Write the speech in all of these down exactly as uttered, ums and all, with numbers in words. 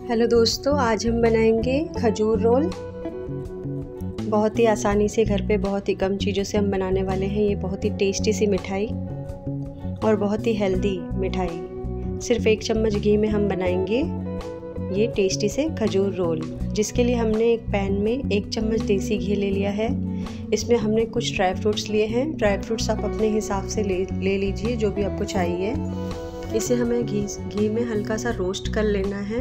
Hello दोस्तों, आज हम बनाएंगे खजूर रोल। बहुत ही आसानी से घर पे बहुत ही कम चीज़ों से हम बनाने वाले हैं ये बहुत ही टेस्टी सी मिठाई और बहुत ही हेल्दी मिठाई। सिर्फ एक चम्मच घी में हम बनाएंगे ये टेस्टी से खजूर रोल, जिसके लिए हमने एक पैन में एक चम्मच देसी घी ले लिया है। इसमें हमने कुछ ड्राई फ्रूट्स लिए हैं। ड्राई फ्रूट्स आप अपने हिसाब से ले ले लीजिए, जो भी आपको चाहिए। इसे हमें घी घी में हल्का सा रोस्ट कर लेना है।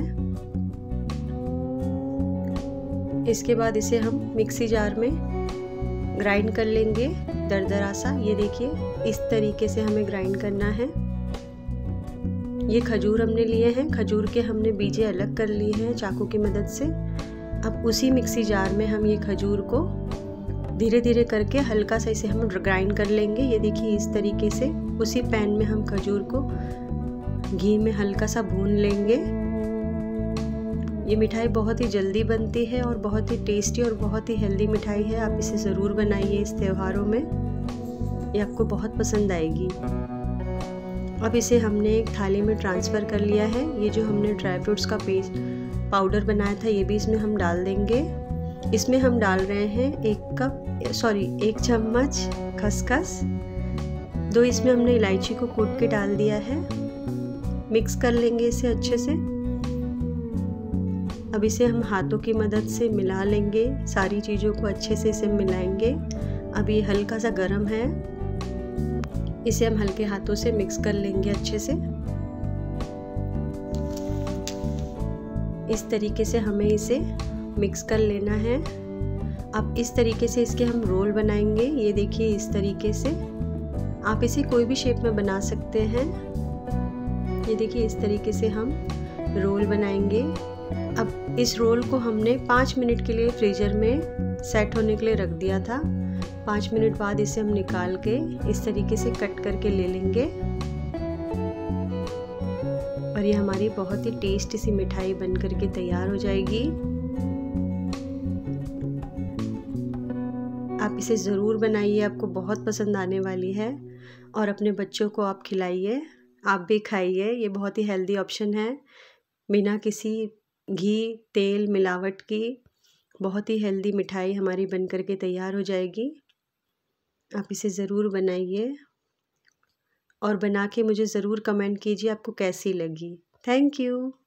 इसके बाद इसे हम मिक्सी जार में ग्राइंड कर लेंगे दरदरा सा। ये देखिए, इस तरीके से हमें ग्राइंड करना है। ये खजूर हमने लिए हैं, खजूर के हमने बीजे अलग कर लिए हैं चाकू की मदद से। अब उसी मिक्सी जार में हम ये खजूर को धीरे धीरे करके हल्का सा इसे हम ग्राइंड कर लेंगे। ये देखिए, इस तरीके से उसी पैन में हम खजूर को घी में हल्का सा भून लेंगे। ये मिठाई बहुत ही जल्दी बनती है और बहुत ही टेस्टी और बहुत ही हेल्दी मिठाई है। आप इसे ज़रूर बनाइए इस त्योहारों में, ये आपको बहुत पसंद आएगी। अब इसे हमने एक थाली में ट्रांसफ़र कर लिया है। ये जो हमने ड्राई फ्रूट्स का पेस्ट पाउडर बनाया था, ये भी इसमें हम डाल देंगे। इसमें हम डाल रहे हैं एक कप सॉरी एक चम्मच खसखस। दो इसमें हमने इलायची को कूट के डाल दिया है। मिक्स कर लेंगे इसे अच्छे से। अब इसे हम हाथों की मदद से मिला लेंगे, सारी चीज़ों को अच्छे से इसे मिलाएंगे। अब ये हल्का सा गर्म है, इसे हम हल्के हाथों से मिक्स कर लेंगे अच्छे से। इस तरीके से हमें इसे मिक्स कर लेना है। अब इस तरीके से इसके हम रोल बनाएंगे। ये देखिए, इस तरीके से आप इसे कोई भी शेप में बना सकते हैं। ये देखिए, इस तरीके से हम रोल बनाएंगे। अब इस रोल को हमने पाँच मिनट के लिए फ्रीजर में सेट होने के लिए रख दिया था। पाँच मिनट बाद इसे हम निकाल के इस तरीके से कट करके ले लेंगे और ये हमारी बहुत ही टेस्टी सी मिठाई बन करके तैयार हो जाएगी। आप इसे ज़रूर बनाइए, आपको बहुत पसंद आने वाली है और अपने बच्चों को आप खिलाइए, आप भी खाइए। ये बहुत ही हेल्दी ऑप्शन है, बिना किसी घी तेल मिलावट की बहुत ही हेल्दी मिठाई हमारी बन करके तैयार हो जाएगी। आप इसे ज़रूर बनाइए और बना के मुझे ज़रूर कमेंट कीजिए आपको कैसी लगी। Thank you.